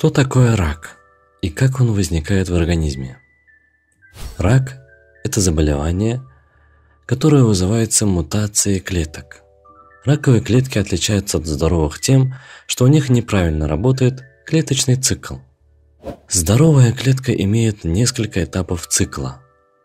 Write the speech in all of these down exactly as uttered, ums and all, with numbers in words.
Что такое рак и как он возникает в организме? Рак – это заболевание, которое вызывается мутацией клеток. Раковые клетки отличаются от здоровых тем, что у них неправильно работает клеточный цикл. Здоровая клетка имеет несколько этапов цикла: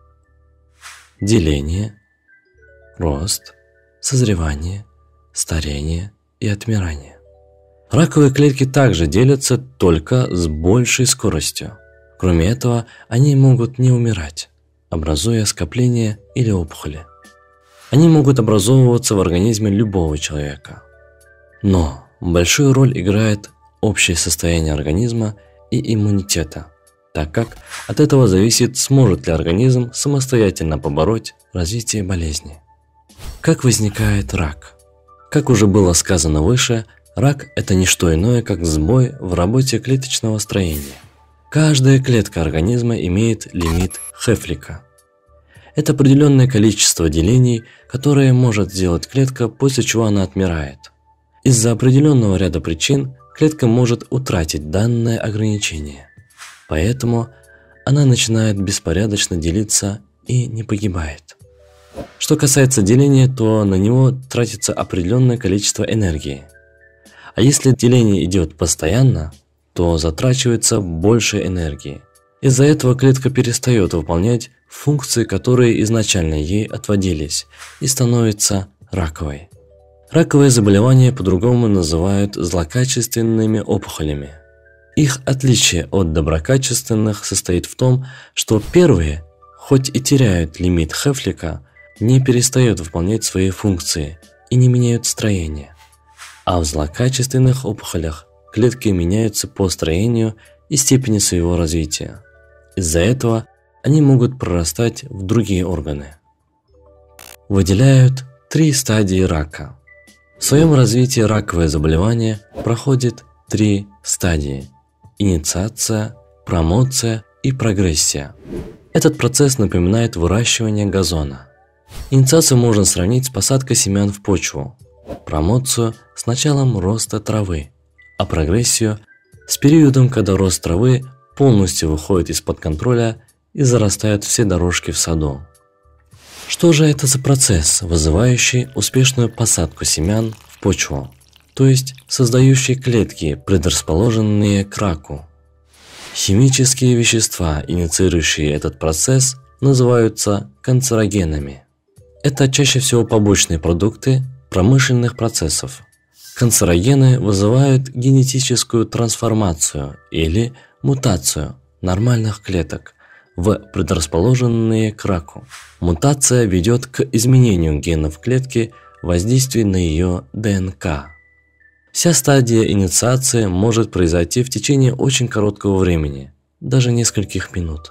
деление, рост, созревание, старение и отмирание. Раковые клетки также делятся, только с большей скоростью. Кроме этого, они могут не умирать, образуя скопления или опухоли. Они могут образовываться в организме любого человека. Но большую роль играет общее состояние организма и иммунитета, так как от этого зависит, сможет ли организм самостоятельно побороть развитие болезни. Как возникает рак? Как уже было сказано выше, рак – это не что иное, как сбой в работе клеточного строения. Каждая клетка организма имеет лимит Хефлика. Это определенное количество делений, которое может сделать клетка, после чего она отмирает. Из-за определенного ряда причин клетка может утратить данное ограничение. Поэтому она начинает беспорядочно делиться и не погибает. Что касается деления, то на него тратится определенное количество энергии. А если деление идет постоянно, то затрачивается больше энергии. Из-за этого клетка перестает выполнять функции, которые изначально ей отводились, и становится раковой. Раковые заболевания по-другому называют злокачественными опухолями. Их отличие от доброкачественных состоит в том, что первые, хоть и теряют лимит Хефлика, не перестают выполнять свои функции и не меняют строение. А в злокачественных опухолях клетки меняются по строению и степени своего развития. Из-за этого они могут прорастать в другие органы. Выделяют три стадии рака. В своем развитии раковое заболевание проходит три стадии: инициация, промоция и прогрессия. Этот процесс напоминает выращивание газона. Инициацию можно сравнить с посадкой семян в почву, промоцию с началом роста травы, а прогрессию с периодом, когда рост травы полностью выходит из-под контроля и зарастают все дорожки в саду. Что же это за процесс, вызывающий успешную посадку семян в почву, то есть создающий клетки, предрасположенные к раку? Химические вещества, инициирующие этот процесс, называются канцерогенами. Это чаще всего побочные продукты промышленных процессов. Канцерогены вызывают генетическую трансформацию или мутацию нормальных клеток в предрасположенные к раку. Мутация ведет к изменению генов клетки, воздействия на ее ДНК. Вся стадия инициации может произойти в течение очень короткого времени, даже нескольких минут.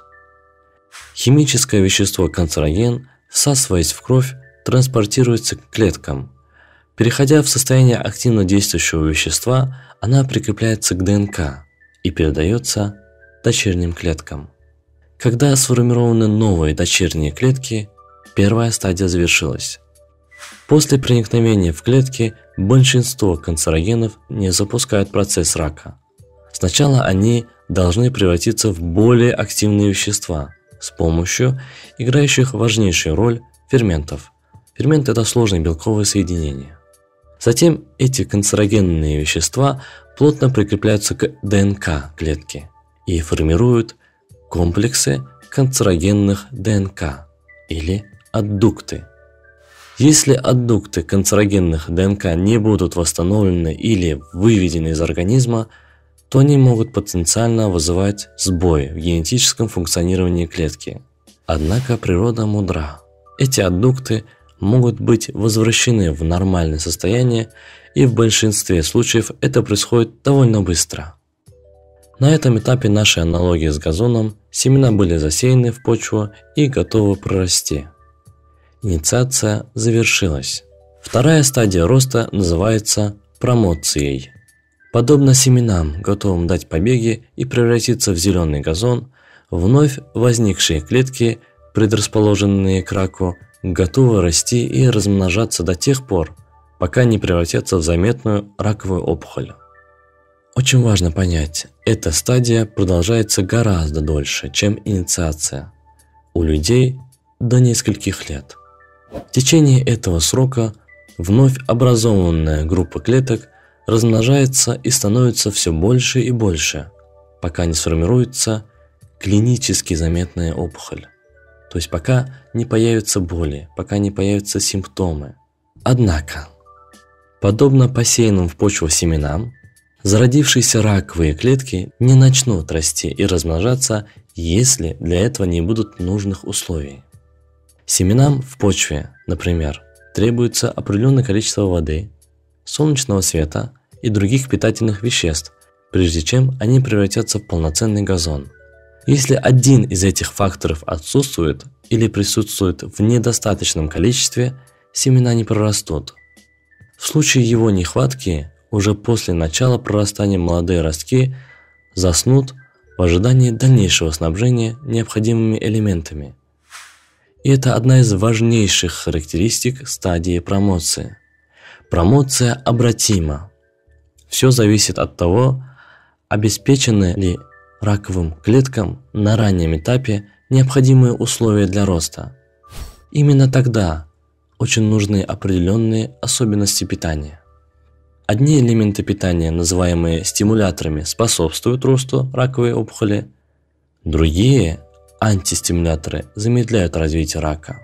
Химическое вещество канцероген, всасываясь в кровь, транспортируется к клеткам. Переходя в состояние активно действующего вещества, она прикрепляется к ДНК и передается дочерним клеткам. Когда сформированы новые дочерние клетки, первая стадия завершилась. После проникновения в клетки большинство канцерогенов не запускают процесс рака. Сначала они должны превратиться в более активные вещества с помощью играющих важнейшую роль ферментов. Ферменты – это сложные белковые соединения. Затем эти канцерогенные вещества плотно прикрепляются к ДНК клетки и формируют комплексы канцерогенных ДНК или аддукты. Если аддукты канцерогенных ДНК не будут восстановлены или выведены из организма, то они могут потенциально вызывать сбой в генетическом функционировании клетки. Однако природа мудра. Эти аддукты могут быть возвращены в нормальное состояние, и в большинстве случаев это происходит довольно быстро. На этом этапе нашей аналогии с газоном семена были засеяны в почву и готовы прорасти. Инициация завершилась. Вторая стадия роста называется промоцией. Подобно семенам, готовым дать побеги и превратиться в зеленый газон, вновь возникшие клетки, предрасположенные к раку, готовы расти и размножаться до тех пор, пока не превратятся в заметную раковую опухоль. Очень важно понять, эта стадия продолжается гораздо дольше, чем инициация. У людей до нескольких лет. В течение этого срока вновь образованная группа клеток размножается и становится все больше и больше, пока не сформируется клинически заметная опухоль. То есть пока не появятся боли, пока не появятся симптомы. Однако, подобно посеянным в почву семенам, зародившиеся раковые клетки не начнут расти и размножаться, если для этого не будут нужных условий. Семенам в почве, например, требуется определенное количество воды, солнечного света и других питательных веществ, прежде чем они превратятся в полноценный газон. Если один из этих факторов отсутствует или присутствует в недостаточном количестве, семена не прорастут. В случае его нехватки, уже после начала прорастания молодые ростки заснут в ожидании дальнейшего снабжения необходимыми элементами. И это одна из важнейших характеристик стадии промоции. Промоция обратима. Все зависит от того, обеспечены ли раковым клеткам на раннем этапе необходимые условия для роста. Именно тогда очень нужны определенные особенности питания. Одни элементы питания, называемые стимуляторами, способствуют росту раковой опухоли, другие антистимуляторы замедляют развитие рака.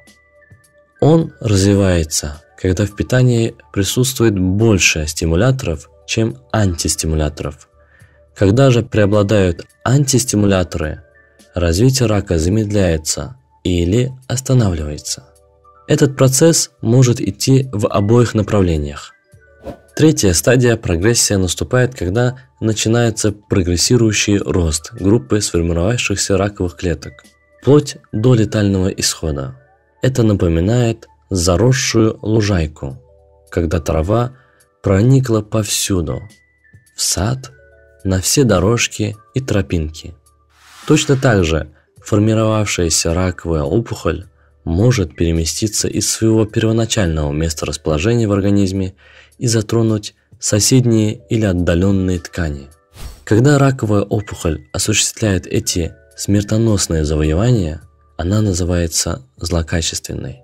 Он развивается, когда в питании присутствует больше стимуляторов, чем антистимуляторов. Когда же преобладают антистимуляторы, развитие рака замедляется или останавливается. Этот процесс может идти в обоих направлениях. Третья стадия прогрессии наступает, когда начинается прогрессирующий рост группы сформировавшихся раковых клеток, вплоть до летального исхода. Это напоминает заросшую лужайку, когда трава проникла повсюду, в сад, на все дорожки и тропинки. Точно так же формировавшаяся раковая опухоль может переместиться из своего первоначального места расположения в организме и затронуть соседние или отдаленные ткани. Когда раковая опухоль осуществляет эти смертоносные завоевания, она называется злокачественной.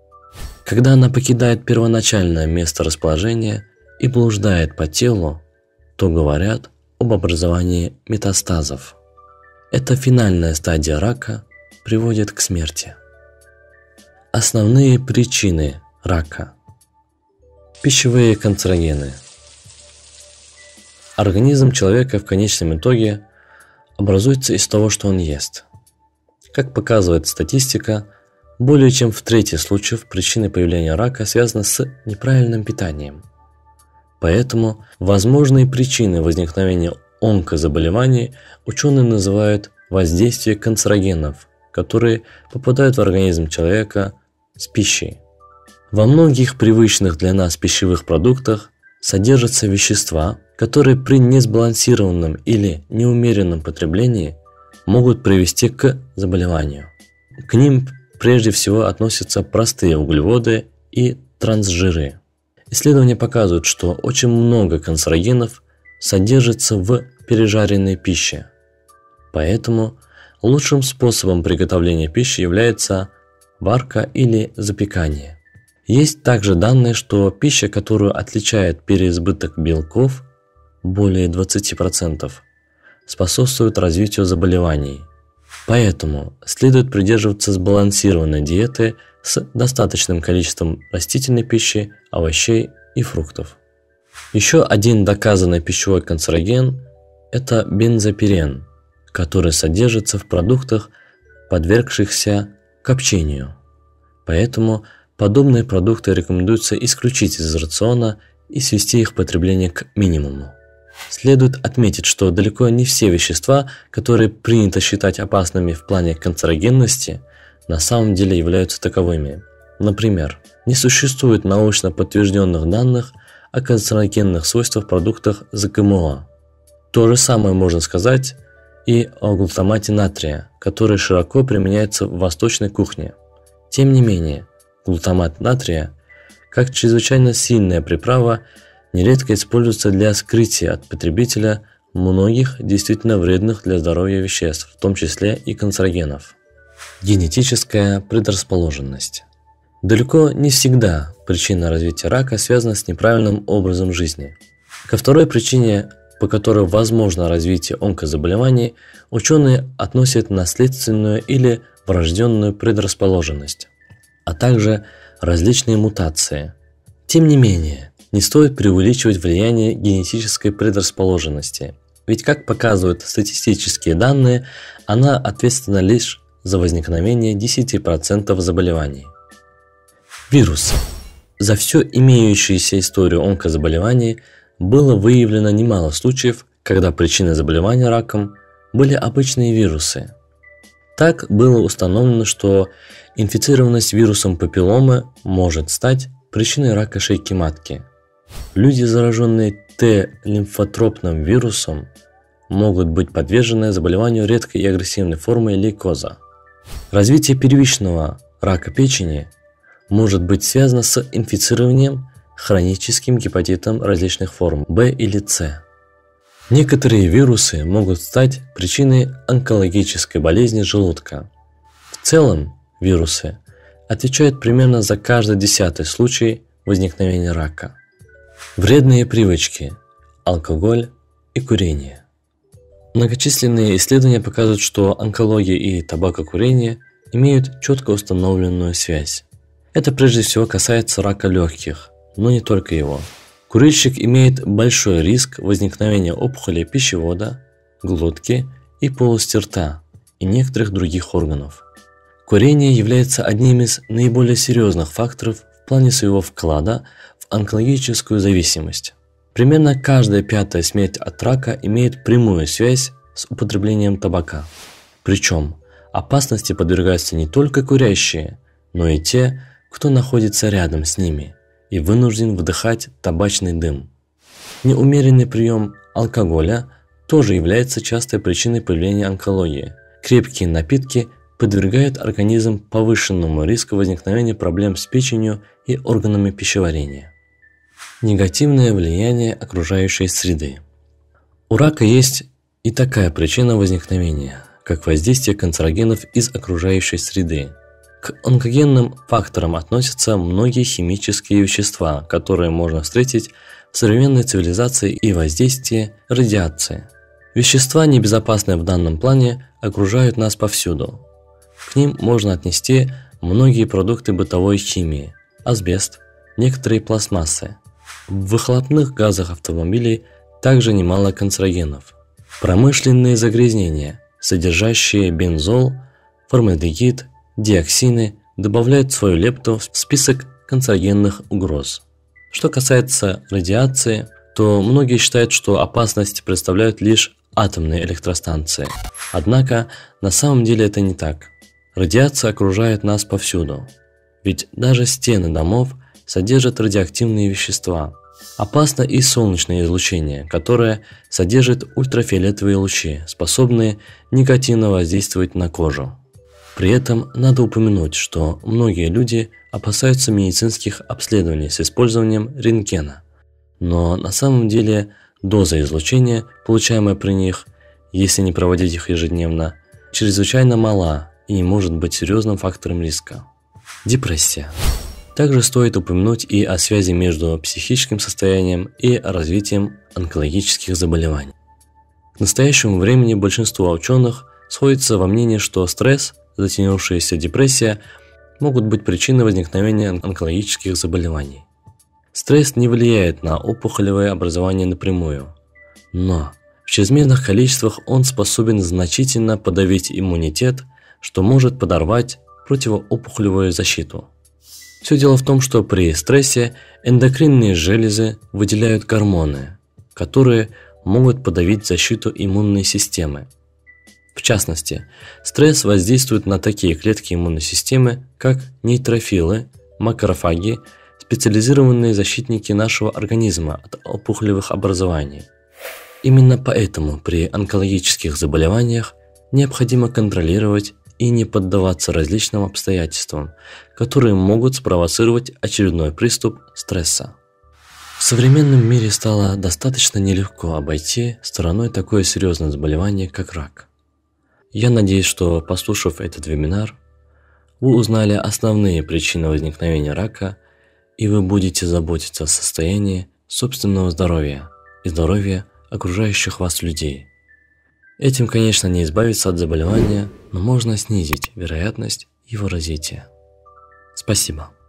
Когда она покидает первоначальное место расположения и блуждает по телу, то говорят об образовании метастазов. Эта финальная стадия рака приводит к смерти. Основные причины рака. Пищевые канцерогены. Организм человека в конечном итоге образуется из того, что он ест. Как показывает статистика, более чем в трети случаев причиной появления рака связаны с неправильным питанием. Поэтому возможные причины возникновения онкозаболеваний ученые называют воздействие канцерогенов, которые попадают в организм человека с пищей. Во многих привычных для нас пищевых продуктах содержатся вещества, которые при несбалансированном или неумеренном потреблении могут привести к заболеванию. К ним прежде всего относятся простые углеводы и трансжиры. Исследования показывают, что очень много канцерогенов содержится в пережаренной пище. Поэтому лучшим способом приготовления пищи является варка или запекание. Есть также данные, что пища, которую отличает переизбыток белков, более двадцати процентов, способствует развитию заболеваний. Поэтому следует придерживаться сбалансированной диеты с достаточным количеством растительной пищи, овощей и фруктов. Еще один доказанный пищевой канцероген – это бензопирен, который содержится в продуктах, подвергшихся копчению. Поэтому подобные продукты рекомендуется исключить из рациона и свести их потребление к минимуму. Следует отметить, что далеко не все вещества, которые принято считать опасными в плане канцерогенности, на самом деле являются таковыми. Например, не существует научно подтвержденных данных о канцерогенных свойствах в продуктах с ГМО. То же самое можно сказать и о глутамате натрия, который широко применяется в восточной кухне. Тем не менее, глутамат натрия, как чрезвычайно сильная приправа, нередко используется для скрытия от потребителя многих действительно вредных для здоровья веществ, в том числе и канцерогенов. Генетическая предрасположенность. Далеко не всегда причина развития рака связана с неправильным образом жизни. Ко второй причине, по которой возможно развитие онкозаболеваний, ученые относят наследственную или врожденную предрасположенность, а также различные мутации. Тем не менее, не стоит преувеличивать влияние генетической предрасположенности, ведь, как показывают статистические данные, она ответственна лишь за возникновение десять процентов заболеваний. Вирусы. За всю имеющуюся историю онкозаболеваний было выявлено немало случаев, когда причиной заболевания раком были обычные вирусы. Так было установлено, что инфицированность вирусом папилломы может стать причиной рака шейки матки. Люди, зараженные Т-лимфотропным вирусом, могут быть подвержены заболеванию редкой и агрессивной формы лейкоза. Развитие первичного рака печени может быть связано с инфицированием хроническим гепатитом различных форм В или С. Некоторые вирусы могут стать причиной онкологической болезни желудка. В целом, вирусы отвечают примерно за каждый десятый случай возникновения рака. Вредные привычки, алкоголь и курение. Многочисленные исследования показывают, что онкология и табакокурение имеют четко установленную связь. Это прежде всего касается рака легких, но не только его. Курильщик имеет большой риск возникновения опухолей пищевода, глотки и полости рта и некоторых других органов. Курение является одним из наиболее серьезных факторов в плане своего вклада в онкологическую зависимость. Примерно каждая пятая смерть от рака имеет прямую связь с употреблением табака. Причем опасности подвергаются не только курящие, но и те, кто находится рядом с ними и вынужден вдыхать табачный дым. Неумеренный прием алкоголя тоже является частой причиной появления онкологии. Крепкие напитки подвергают организм повышенному риску возникновения проблем с печенью и органами пищеварения. Негативное влияние окружающей среды. У рака есть и такая причина возникновения, как воздействие канцерогенов из окружающей среды. К онкогенным факторам относятся многие химические вещества, которые можно встретить в современной цивилизации, и воздействие радиации. Вещества, небезопасные в данном плане, окружают нас повсюду. К ним можно отнести многие продукты бытовой химии, асбест, некоторые пластмассы. В выхлопных газах автомобилей также немало канцерогенов. Промышленные загрязнения, содержащие бензол, формальдегид, диоксины, добавляют свою лепту в список канцерогенных угроз. Что касается радиации, то многие считают, что опасность представляют лишь атомные электростанции. Однако, на самом деле это не так. Радиация окружает нас повсюду. Ведь даже стены домов содержат радиоактивные вещества. Опасно и солнечное излучение, которое содержит ультрафиолетовые лучи, способные негативно воздействовать на кожу. При этом надо упомянуть, что многие люди опасаются медицинских обследований с использованием рентгена, но на самом деле доза излучения, получаемая при них, если не проводить их ежедневно, чрезвычайно мала и не может быть серьезным фактором риска. Депрессия. Также стоит упомянуть и о связи между психическим состоянием и развитием онкологических заболеваний. К настоящему времени большинство ученых сходится во мнении, что стресс, затянувшаяся депрессия могут быть причиной возникновения онкологических заболеваний. Стресс не влияет на опухолевое образование напрямую, но в чрезмерных количествах он способен значительно подавить иммунитет, что может подорвать противоопухолевую защиту. Все дело в том, что при стрессе эндокринные железы выделяют гормоны, которые могут подавить защиту иммунной системы. В частности, стресс воздействует на такие клетки иммунной системы, как нейтрофилы, макрофаги, специализированные защитники нашего организма от опухолевых образований. Именно поэтому при онкологических заболеваниях необходимо контролировать и не поддаваться различным обстоятельствам, которые могут спровоцировать очередной приступ стресса. В современном мире стало достаточно нелегко обойти стороной такое серьезное заболевание, как рак. Я надеюсь, что, послушав этот вебинар, вы узнали основные причины возникновения рака, и вы будете заботиться о состоянии собственного здоровья и здоровья окружающих вас людей. Этим, конечно, не избавиться от заболевания, но можно снизить вероятность его развития. Спасибо.